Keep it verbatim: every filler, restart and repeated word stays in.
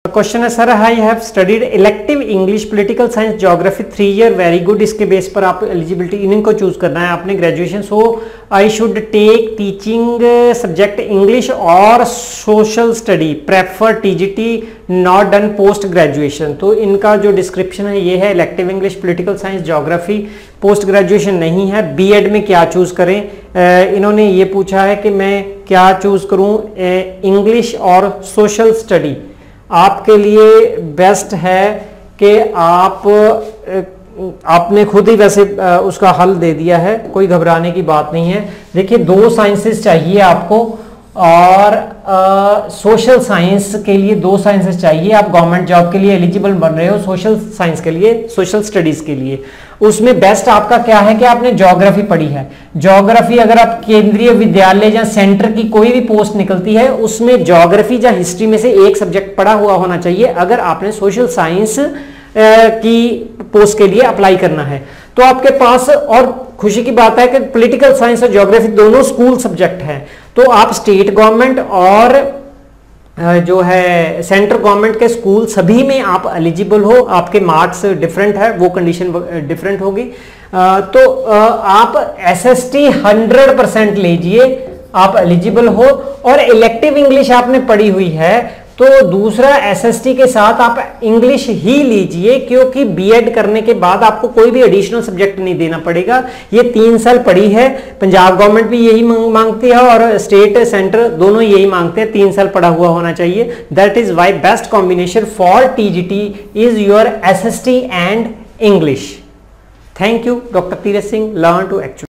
Question है sir, I have studied elective English political science geography three year, very good. इसके base पर आप eligibility इन्हीं को चूज करना है आपने graduation. So I should take teaching subject English और social study, prefer TGT, not done post graduation. तो इनका जो डिस्क्रिप्शन है ये है, elective English political science geography, post graduation नहीं है। बीएड में क्या चूज करें, uh, इन्होंने ये पूछा है कि मैं क्या चूज करूं, इंग्लिश uh, और सोशल स्टडी। आपके लिए बेस्ट है कि आप आपने खुद ही वैसे उसका हल दे दिया है, कोई घबराने की बात नहीं है। देखिए दो साइंसेस चाहिए आपको और सोशल साइंस के लिए दो साइंसेस चाहिए। आप गवर्नमेंट जॉब के लिए एलिजिबल बन रहे हो सोशल साइंस के लिए, सोशल स्टडीज के लिए। उसमें बेस्ट आपका क्या है कि आपने ज्योग्राफी पढ़ी है। ज्योग्राफी अगर आप केंद्रीय विद्यालय या सेंटर की कोई भी पोस्ट निकलती है उसमें ज्योग्राफी या हिस्ट्री में से एक सब्जेक्ट पढ़ा हुआ होना चाहिए अगर आपने सोशल साइंस की पोस्ट के लिए अप्लाई करना है। तो आपके पास, और खुशी की बात है कि पॉलिटिकल साइंस और ज्योग्राफी दोनों स्कूल सब्जेक्ट हैं। तो आप स्टेट गवर्नमेंट और जो है सेंट्रल गवर्नमेंट के स्कूल सभी में आप एलिजिबल हो। आपके मार्क्स डिफरेंट है, वो कंडीशन डिफरेंट होगी। तो आप एसएसटी हंड्रेड परसेंट लीजिए, आप एलिजिबल हो। और इलेक्टिव इंग्लिश आपने पढ़ी हुई है तो दूसरा एसएसटी के साथ आप इंग्लिश ही लीजिए, क्योंकि बीएड करने के बाद आपको कोई भी एडिशनल सब्जेक्ट नहीं देना पड़ेगा। ये तीन साल पढ़ी है, पंजाब गवर्नमेंट भी यही मांगती है और स्टेट सेंटर दोनों यही मांगते हैं, तीन साल पढ़ा हुआ होना चाहिए। That is why best combination for TGT is your SST and English. Thank you doctor Tirath Singh, learn to actual.